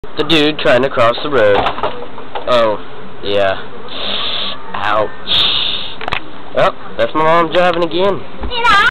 The dude trying to cross the road. Oh, yeah. Ouch. Well, that's my mom driving again.